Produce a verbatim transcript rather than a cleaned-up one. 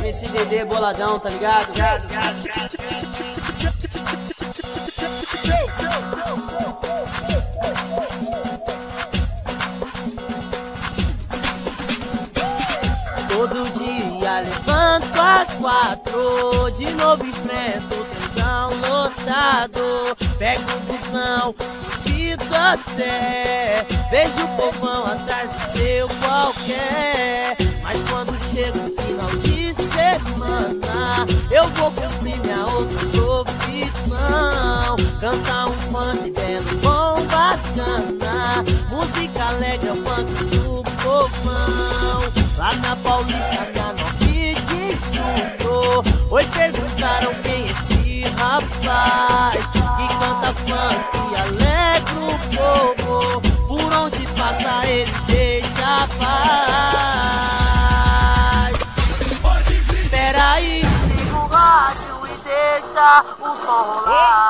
M C Dedê boladão, tá ligado? Todo dia levanto às quatro, de novo enfrento o trenzão lotado. Pego o busão, sentido a sé, vejo o povão atrás do seu qualquer. Mas quando chega o final de semana, eu vou cumprir minha outra profissão. Cantar um funk belo, bom, bacana, música alegre, é o funk do povão. Lá na Paulista, minha nove de junho, hoje perguntaram quem é esse rapaz que canta funk e alegra o povo. Por onde passa ele deixa a paz. Peraí, liga o rádio e deixa o som rolar.